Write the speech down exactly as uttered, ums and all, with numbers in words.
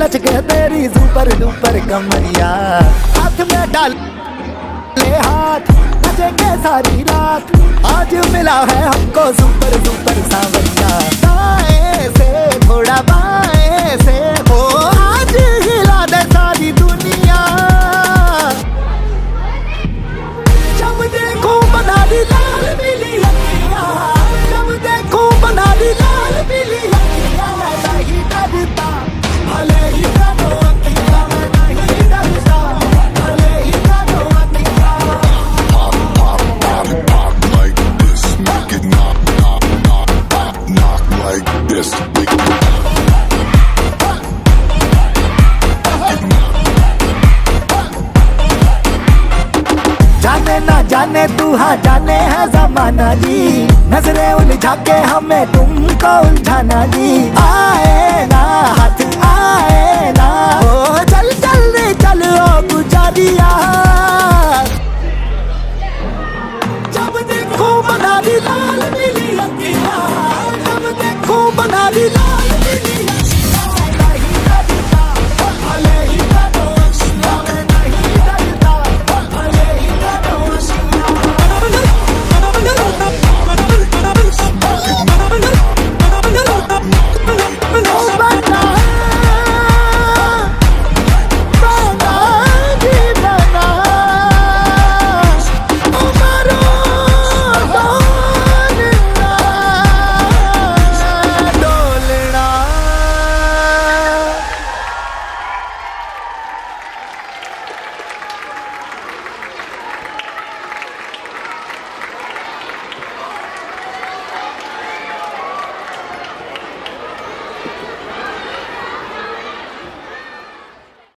नच के तेरी super duper कमरिया, हाथ में डाल ले हाथ, नचेंगे सारी रात, आज मिला है हमको सुपर डुपर सांवरिया। दाएं से थोड़ा बाएं से हो, आज हिला दे सारी दुनिया, जब देखो बना दी लाल पीली अखियां, जब देखो बना दी लाल पीली अखियां, मैं नहीं डरता भले ही करो अखियां, मैं नहीं डरता भले ही करो अखियां। Pop, pop, pop, pop like this, make it knock, knock, knock, knock, knock like this. जाने ना जाने तू हाँ जाने है जमाना जी, नजरें उलझा के हमें तुमको उलझाना जी। आए ना हाथ आए ना, ओ चल चल रे चल ओ गुजारिया, जब देखो बना दी लाल